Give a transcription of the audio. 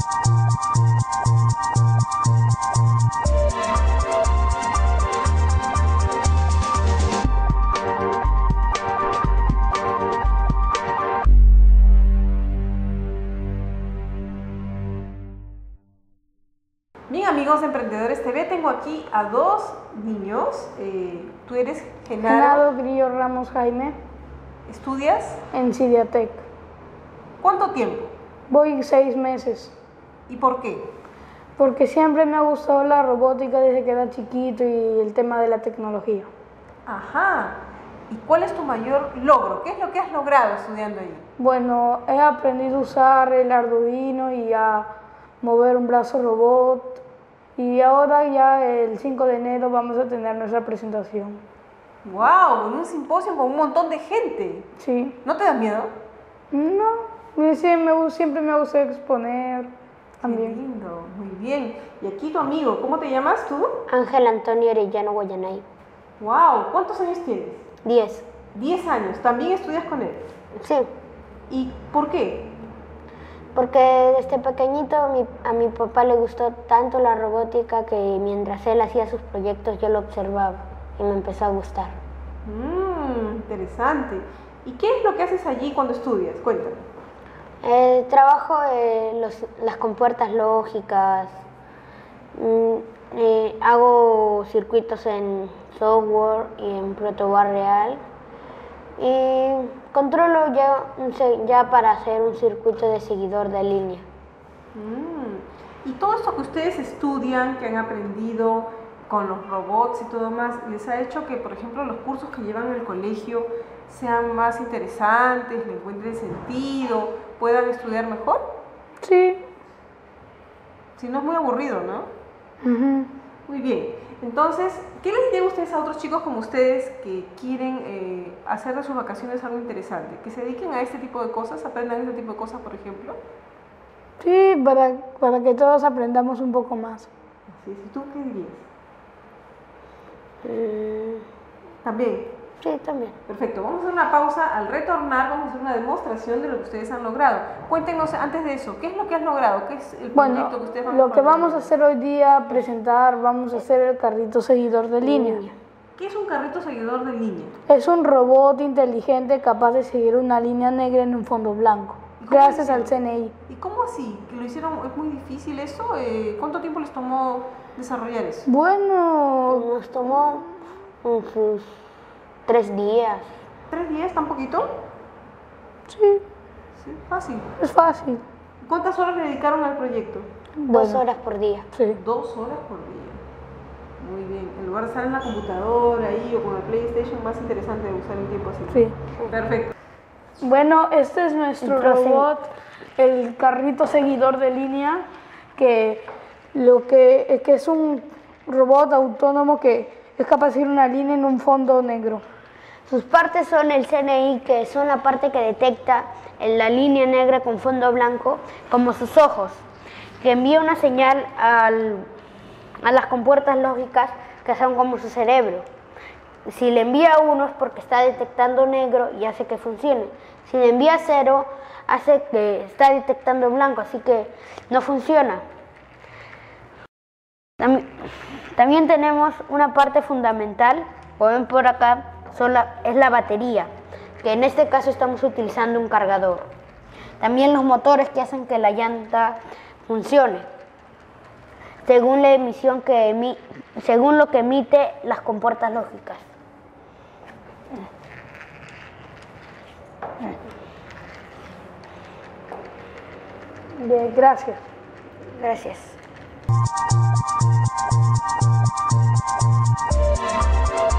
Bien, amigos de Emprendedores TV, tengo aquí a dos niños. Tú eres Genaro Grillo Ramos Jaime. ¿Estudias? En Cidiatec. ¿Cuánto tiempo? Voy 6 meses. ¿Y por qué? Porque siempre me ha gustado la robótica desde que era chiquito y el tema de la tecnología. Ajá. ¿Y cuál es tu mayor logro? ¿Qué es lo que has logrado estudiando ahí? Bueno, he aprendido a usar el Arduino y a mover un brazo robot. Y ahora ya el 5 de enero vamos a tener nuestra presentación. ¡Wow! En un simposio con un montón de gente. Sí. ¿No te da miedo? No, siempre me gusta exponer también. Qué lindo, muy bien. Y aquí tu amigo, ¿cómo te llamas tú? Ángel Antonio Arellano Guayanay. ¡Wow! ¿Cuántos años tienes? 10. 10 años. ¿También estudias con él? Sí, ¿Y por qué? porque desde pequeñito a mi papá le gustó tanto la robótica que mientras él hacía sus proyectos yo lo observaba y me empezó a gustar. Interesante. ¿Y qué es lo que haces allí cuando estudias? Cuéntame. Trabajo las compuertas lógicas, hago circuitos en software y en protobar real y controlo ya para hacer un circuito de seguidor de línea. Y todo esto que ustedes estudian, que han aprendido con los robots y todo más, ¿les ha hecho que, por ejemplo, los cursos que llevan en el colegio sean más interesantes, le encuentren sentido, puedan estudiar mejor? Sí. Si no es muy aburrido, ¿no? Muy bien. Entonces, ¿qué les dirían ustedes a otros chicos como ustedes que quieren hacer de sus vacaciones algo interesante? Que se dediquen a este tipo de cosas, aprendan este tipo de cosas, por ejemplo. Sí, para que todos aprendamos un poco más. Así es. ¿Y tú qué dirías? ¿También? Sí, también. Perfecto. Vamos a hacer una pausa. Al retornar vamos a hacer una demostración de lo que ustedes han logrado. Cuéntenos antes de eso, ¿qué es lo que has logrado? ¿Qué es el proyecto que ustedes van a lo que vamos a hacer hoy día, vamos a hacer el carrito seguidor de línea. ¿Qué es un carrito seguidor de línea? Es un robot inteligente capaz de seguir una línea negra en un fondo blanco, gracias al CNI. ¿Y cómo así? ¿Que lo hicieron? ¿Es muy difícil eso? ¿Cuánto tiempo les tomó desarrollar eso? Bueno, Nos tomó sus 3 días. ¿3 días? ¿Tan poquito? sí, Sí, fácil. es fácil. ¿Cuántas horas le dedicaron al proyecto? 2 horas por día. Sí. 2 horas por día. Muy bien. En lugar de estar en la computadora ahí o con el PlayStation, más interesante de usar el tiempo así. Sí. Perfecto. Bueno, este es nuestro robot, el carrito seguidor de línea, que es un robot autónomo que es capaz de seguir una línea en un fondo negro. Sus partes son el CNI, que son la parte que detecta la línea negra con fondo blanco, como sus ojos, que envía una señal a las compuertas lógicas que son como su cerebro. Si le envía 1 es porque está detectando negro y hace que funcione. Si le envía 0, hace que está detectando blanco, así que no funciona. También tenemos una parte fundamental, como ven por acá, es la batería, que en este caso estamos utilizando un cargador. También los motores que hacen que la llanta funcione, según lo que emite las compuertas lógicas. Bien, gracias. Gracias.